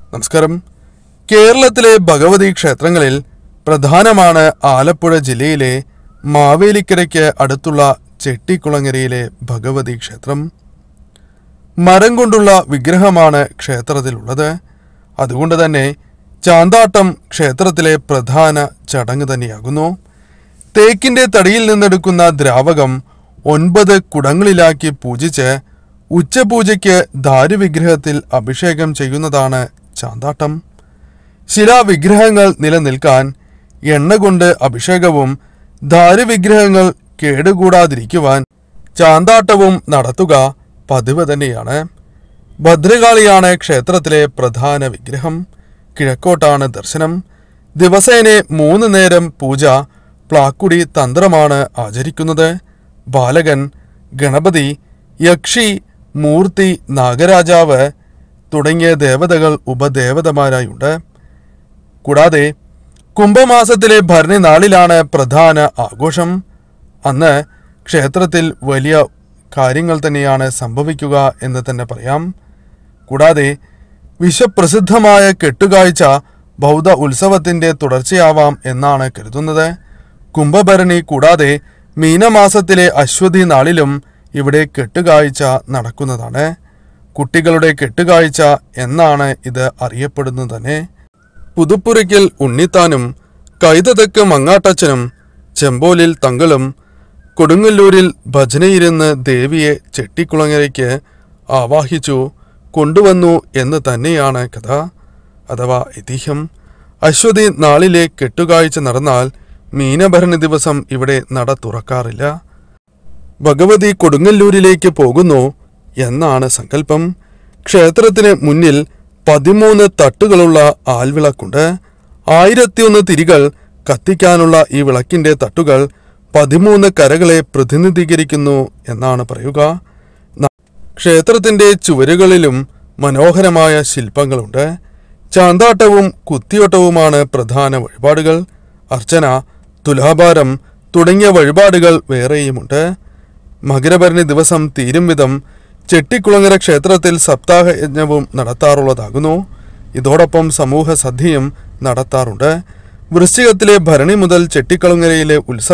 നമസ്കാരം. കേരളത്തിലെ ഭഗവതി ക്ഷേത്രങ്ങളിൽ പ്രധാനമാണ് ആലപ്പുഴ ജില്ലയിലെ മാവേലിക്കരയ്ക്ക് അടുത്തുള്ള ചെട്ടിക്കുളങ്ങരയിലെ ഭഗവതി ക്ഷേത്രം. മരം കൊണ്ടുള്ള വിഗ്രഹമാണ് ക്ഷേത്രത്തിലുള്ളത്. അതുകൊണ്ട് തന്നെ ചാന്താട്ടം ക്ഷേത്രത്തിലെ പ്രധാന ചടങ്ങ് തന്നെയാകുന്നു. തേക്കിൻ്റെ തടിയിൽ നിന്നെടുക്കുന്ന ദ്രാവകം 9 കുടങ്ങളിലാക്കി പൂജിച്ച് ഉച്ചപൂജയ്ക്ക് ധാരുവിഗ്രഹത്തിൽ അഭിഷേകം ചെയ്യുന്നതാണ് ചാന്താട്ടം. ശിലാവിഗ്രഹങ്ങൾ നിലനിൽക്കാൻ എണ്ണ കൊണ്ട് അഭിഷേകവും ധാരുവിഗ്രഹങ്ങൾ കേടുകൂടാതിരിക്കുവാൻ ചാന്താട്ടവും നടത്തുക പതിവ് തന്നെയാണ്. ഭദ്രകാളിയാണ് ക്ഷേത്രത്തിലെ പ്രധാന വിഗ്രഹം. കിഴക്കോട്ടാണ് ദർശനം. ദിവസേന 3 നേരം പൂജ പ്ലാക്കുടി തന്ത്രമാണ് ആചരിക്കുന്നത്. ബാലകൻ, ഗണപതി, യക്ഷി, മൂർത്തി, നാഗരാജാവ് തുടങ്ങിയ ദേവതകൾ ഉപദേവതമാരായുണ്ട്. കൂടാതെ കുംഭമാസത്തിലെ ഭരണി നാളിലാണ് പ്രധാന ആഘോഷം. അന്ന് ക്ഷേത്രത്തിൽ വലിയ കാര്യങ്ങൾ തന്നെയാണ് സംഭവിക്കുക എന്ന് തന്നെ പറയാം. കൂടാതെ വിശ്വപ്രസിദ്ധമായ കെട്ടുകാഴ്ച ബൗദ്ധ ഉത്സവത്തിൻ്റെ തുടർച്ചയാവാം എന്നാണ് കരുതുന്നത്. കുംഭഭരണി കൂടാതെ മീനമാസത്തിലെ അശ്വതി നാളിലും ഇവിടെ കെട്ടുകാഴ്ച നടക്കുന്നതാണ്. കുട്ടികളുടെ കെട്ടുകാഴ്ച എന്നാണ് ഇത് അറിയപ്പെടുന്നത് തന്നെ. പുതുപ്പുരയ്ക്കൽ ഉണ്ണിത്താനും കൈതതെക്ക് മങ്ങാട്ടച്ചനും ചെമ്പോലിൽ തങ്ങളും കൊടുങ്ങല്ലൂരിൽ ഭജനയിരുന്ന് ദേവിയെ ചെട്ടിക്കുളങ്ങരയ്ക്ക് ആവാഹിച്ചു കൊണ്ടുവന്നു എന്ന് തന്നെയാണ് കഥ അഥവാ ഐതിഹ്യം. അശ്വതി നാളിലെ കെട്ടുകാഴ്ച നടന്നാൽ മീനഭരണി ദിവസം ഇവിടെ നട തുറക്കാറില്ല. ഭഗവതി കൊടുങ്ങല്ലൂരിലേക്ക് പോകുന്നു എന്നാണ് സങ്കല്പം. ക്ഷേത്രത്തിന് മുന്നിൽ 13 തട്ടുകളുള്ള ആൽവിളക്കുണ്ട്. 1001 തിരികൾ കത്തിക്കാനുള്ള ഈ വിളക്കിൻ്റെ തട്ടുകൾ 13 കരകളെ പ്രതിനിധീകരിക്കുന്നു എന്നാണ് പറയുക. ക്ഷേത്രത്തിൻ്റെ ചുവരുകളിലും മനോഹരമായ ശില്പങ്ങളുണ്ട്. ചാന്താട്ടവും കുത്തിയോട്ടവുമാണ് പ്രധാന വഴിപാടുകൾ. അർച്ചന, തുലാഭാരം തുടങ്ങിയ വഴിപാടുകൾ വേറെയുമുണ്ട്. മകരഭരണി ദിവസം തീരും വിധം ചെട്ടിക്കുളങ്ങര ക്ഷേത്രത്തിൽ സപ്താഹ യജ്ഞവും നടത്താറുള്ളതാകുന്നു. ഇതോടൊപ്പം സമൂഹ സദ്യയും നടത്താറുണ്ട്. വൃശ്ചികത്തിലെ ഭരണി മുതൽ ചെട്ടിക്കുളങ്ങരയിലെ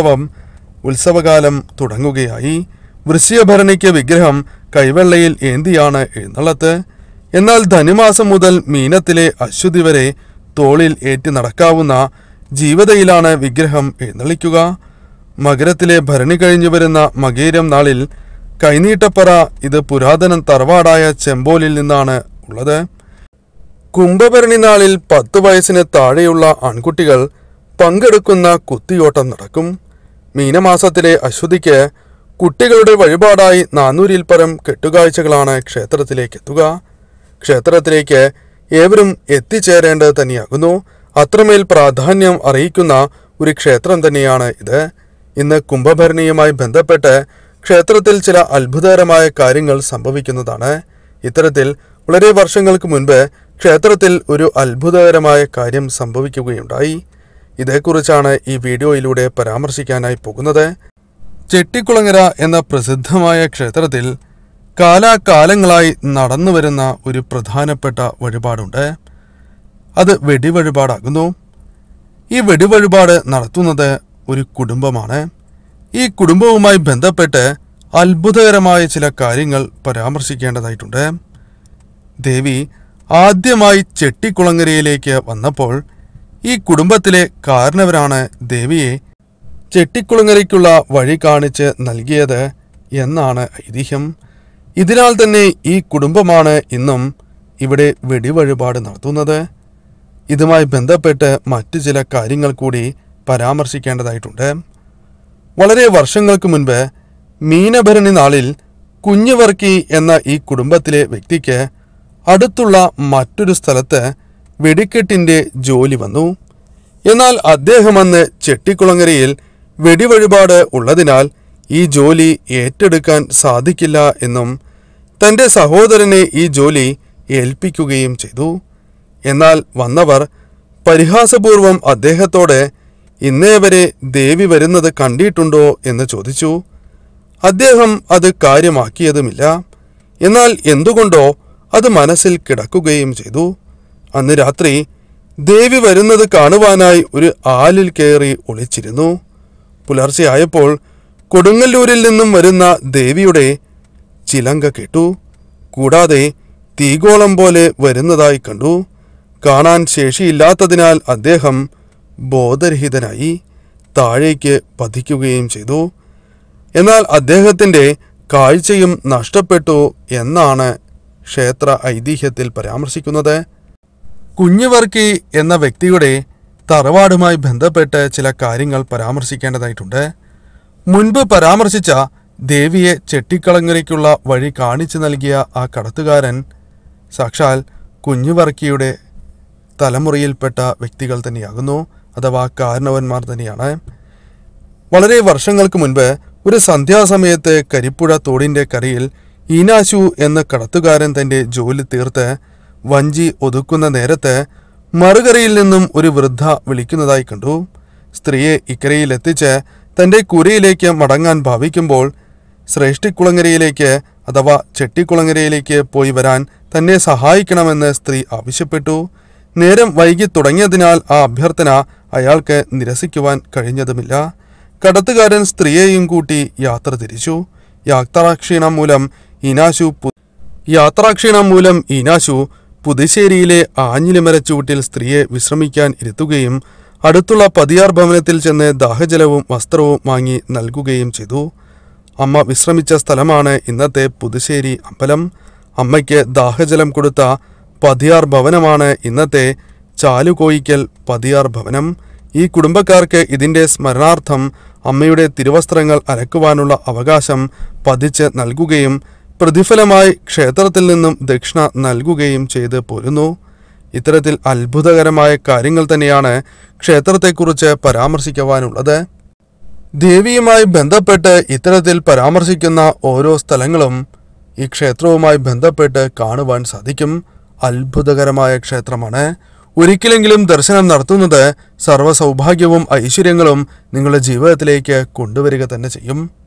ഉത്സവകാലം തുടങ്ങുകയായി. വൃശ്ചിക ഭരണിക്ക് വിഗ്രഹം കൈവെള്ളയിൽ ഏന്തിയാണ് എഴുന്നള്ളത്ത്. എന്നാൽ ധനുമാസം മുതൽ മീനത്തിലെ അശ്വതി വരെ തോളിൽ ഏറ്റി നടക്കാവുന്ന ജീവതയിലാണ് വിഗ്രഹം എഴുന്നള്ളിക്കുക. മകരത്തിലെ ഭരണി കഴിഞ്ഞു വരുന്ന മകേരം നാളിൽ കൈനീട്ടപ്പറ ഇത് പുരാതന തറവാടായ ചെമ്പോലിൽ നിന്നാണ് ഉള്ളത്. കുംഭഭരണി നാളിൽ 10 വയസ്സിന് താഴെയുള്ള ആൺകുട്ടികൾ പങ്കെടുക്കുന്ന കുത്തിയോട്ടം നടക്കും. മീനമാസത്തിലെ അശ്വതിക്ക് കുട്ടികളുടെ വഴിപാടായി 400-ൽ പരം കെട്ടുകാഴ്ചകളാണ് ക്ഷേത്രത്തിലേക്ക് എത്തുക. ക്ഷേത്രത്തിലേക്ക് ഏവരും എത്തിച്ചേരേണ്ടത് തന്നെയാകുന്നു. അത്രമേൽ പ്രാധാന്യം അറിയിക്കുന്ന ഒരു ക്ഷേത്രം തന്നെയാണ് ഇത്. ഇന്ന് കുംഭഭരണിയുമായി ബന്ധപ്പെട്ട് ക്ഷേത്രത്തിൽ ചില അത്ഭുതകരമായ കാര്യങ്ങൾ സംഭവിക്കുന്നതാണ്. ഇത്തരത്തിൽ വളരെ വർഷങ്ങൾക്ക് മുൻപ് ക്ഷേത്രത്തിൽ ഒരു അത്ഭുതകരമായ കാര്യം സംഭവിക്കുകയുണ്ടായി. ഇതേക്കുറിച്ചാണ് ഈ വീഡിയോയിലൂടെ പരാമർശിക്കാനായി പോകുന്നത്. ചെട്ടിക്കുളങ്ങര എന്ന പ്രസിദ്ധമായ ക്ഷേത്രത്തിൽ കാലാകാലങ്ങളായി നടന്നു വരുന്ന ഒരു പ്രധാനപ്പെട്ട വഴിപാടുണ്ട്. അത് വെടിവഴിപാടാകുന്നു. ഈ വെടിവഴിപാട് നടത്തുന്നത് ഒരു കുടുംബമാണ്. ഈ കുടുംബവുമായി ബന്ധപ്പെട്ട് അത്ഭുതകരമായ ചില കാര്യങ്ങൾ പരാമർശിക്കേണ്ടതായിട്ടുണ്ട്. ദേവി ആദ്യമായി ചെട്ടിക്കുളങ്ങരയിലേക്ക് വന്നപ്പോൾ ഈ കുടുംബത്തിലെ കാരണവരാണ് ദേവിയെ ചെട്ടിക്കുളങ്ങരയ്ക്കുള്ള വഴി കാണിച്ച് നൽകിയത് എന്നാണ് ഐതിഹ്യം. ഇതിനാൽ തന്നെ ഈ കുടുംബമാണ് ഇന്നും ഇവിടെ വെടിവഴിപാട് നടത്തുന്നത്. ഇതുമായി ബന്ധപ്പെട്ട് മറ്റു ചില കാര്യങ്ങൾ കൂടി പരാമർശിക്കേണ്ടതായിട്ടുണ്ട്. വളരെ വർഷങ്ങൾക്ക് മുൻപ് മീനഭരണി നാളിൽ കുഞ്ഞുവർക്കി എന്ന ഈ കുടുംബത്തിലെ വ്യക്തിക്ക് അടുത്തുള്ള മറ്റൊരു സ്ഥലത്ത് വെടിക്കെട്ടിൻ്റെ ജോലി വന്നു. എന്നാൽ അദ്ദേഹം അന്ന് ചെട്ടിക്കുളങ്ങരയിൽ വെടിവഴിപാട് ഉള്ളതിനാൽ ഈ ജോലി ഏറ്റെടുക്കാൻ സാധിക്കില്ല എന്നും തൻ്റെ സഹോദരനെ ഈ ജോലി ഏൽപ്പിക്കുകയും ചെയ്തു. എന്നാൽ വന്നവർ പരിഹാസപൂർവം അദ്ദേഹത്തോട് ഇന്നേവരെ ദേവി വരുന്നത് കണ്ടിട്ടുണ്ടോ എന്ന് ചോദിച്ചു. അദ്ദേഹം അത് കാര്യമാക്കിയതുമില്ല. എന്നാൽ എന്തുകൊണ്ടോ അത് മനസ്സിൽ കിടക്കുകയും ചെയ്തു. അന്ന് രാത്രി ദേവി വരുന്നത് കാണുവാനായി ഒരു ആലിൽ കയറി ഒളിച്ചിരുന്നു. പുലർച്ചെയായപ്പോൾ കൊടുങ്ങല്ലൂരിൽ നിന്നും വരുന്ന ദേവിയുടെ ചിലങ്ക കേട്ടു. കൂടാതെ തീഗോളം പോലെ വരുന്നതായി കണ്ടു. കാണാൻ ശേഷിയില്ലാത്തതിനാൽ അദ്ദേഹം ബോധരഹിതനായി താഴേക്ക് പതിക്കുകയും ചെയ്തു. എന്നാൽ അദ്ദേഹത്തിൻ്റെ കാഴ്ചയും നഷ്ടപ്പെട്ടു എന്നാണ് ക്ഷേത്ര ഐതിഹ്യത്തിൽ പരാമർശിക്കുന്നത്. കുഞ്ഞുവർക്കി എന്ന വ്യക്തിയുടെ തറവാടുമായി ബന്ധപ്പെട്ട് ചില കാര്യങ്ങൾ പരാമർശിക്കേണ്ടതായിട്ടുണ്ട്. മുൻപ് പരാമർശിച്ച ദേവിയെ ചെട്ടിക്കുളങ്ങരയ്ക്കുള്ള വഴി കാണിച്ചു നൽകിയ ആ കടത്തുകാരൻ സാക്ഷാൽ കുഞ്ഞുവർക്കിയുടെ തലമുറയിൽപ്പെട്ട വ്യക്തികൾ തന്നെയാകുന്നു, അഥവാ കാരണവന്മാർ തന്നെയാണ്. വളരെ വർഷങ്ങൾക്ക് മുൻപ് ഒരു സന്ധ്യാസമയത്ത് കരിപ്പുഴ തോടിൻ്റെ കരയിൽ ഈനാശു എന്ന കടത്തുകാരൻ തൻ്റെ ജോലി തീർത്ത് വഞ്ചി ഒതുക്കുന്ന നേരത്ത് മറുകരയിൽ നിന്നും ഒരു വൃദ്ധ വിളിക്കുന്നതായി കണ്ടു. സ്ത്രീയെ ഇക്കരയിലെത്തിച്ച് തൻ്റെ കുരയിലേക്ക് മടങ്ങാൻ ഭാവിക്കുമ്പോൾ ശ്രേഷ്ഠിക്കുളങ്ങരയിലേക്ക് അഥവാ ചെട്ടിക്കുളങ്ങരയിലേക്ക് പോയി വരാൻ തന്നെ സഹായിക്കണമെന്ന് സ്ത്രീ ആവശ്യപ്പെട്ടു. നേരം വൈകി തുടങ്ങിയതിനാൽ ആ അഭ്യർത്ഥന അയാൾക്ക് നിരസിക്കുവാൻ കഴിഞ്ഞതുമില്ല. കടത്തുകാരൻ സ്ത്രീയെയും കൂട്ടി യാത്ര തിരിച്ചു. യാത്രാക്ഷീണം മൂലം ഈനാശു പുതുശ്ശേരിയിലെ ആഞ്ഞിലിമരച്ചൂട്ടിൽ സ്ത്രീയെ വിശ്രമിക്കാൻ ഇരുത്തുകയും അടുത്തുള്ള പതിയാർ ഭവനത്തിൽ ചെന്ന് ദാഹജലവും വസ്ത്രവും വാങ്ങി നൽകുകയും ചെയ്തു. അമ്മ വിശ്രമിച്ച സ്ഥലമാണ് ഇന്നത്തെ പുതുശ്ശേരി അമ്പലം. അമ്മയ്ക്ക് ദാഹജലം കൊടുത്ത പതിയാർ ഭവനമാണ് ഇന്നത്തെ ചാലുകോയിക്കൽ പതിയാർ ഭവനം. ഈ കുടുംബക്കാർക്ക് ഇതിൻ്റെ സ്മരണാർത്ഥം അമ്മയുടെ തിരുവസ്ത്രങ്ങൾ അലക്കുവാനുള്ള അവകാശം പതിച്ച് നൽകുകയും പ്രതിഫലമായി ക്ഷേത്രത്തിൽ നിന്നും ദക്ഷിണ നൽകുകയും ചെയ്ത് പോരുന്നു. ഇത്തരത്തിൽ അത്ഭുതകരമായ കാര്യങ്ങൾ തന്നെയാണ് ക്ഷേത്രത്തെക്കുറിച്ച് പരാമർശിക്കുവാനുള്ളത്. ദേവിയുമായി ബന്ധപ്പെട്ട് ഇത്തരത്തിൽ പരാമർശിക്കുന്ന ഓരോ സ്ഥലങ്ങളും ഈ ക്ഷേത്രവുമായി ബന്ധപ്പെട്ട് കാണുവാൻ സാധിക്കും. അത്ഭുതകരമായ ക്ഷേത്രമാണ്. ഒരിക്കലെങ്കിലും ദർശനം നടത്തുന്നത് സർവ്വസൗഭാഗ്യവും ഐശ്വര്യങ്ങളും നിങ്ങളുടെ ജീവിതത്തിലേക്ക് കൊണ്ടുവരിക തന്നെ ചെയ്യും.